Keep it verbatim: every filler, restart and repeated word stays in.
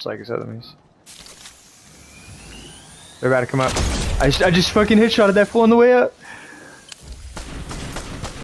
It's like his enemies. They're about to come up. I just, I just fucking headshotted that fool on the way up.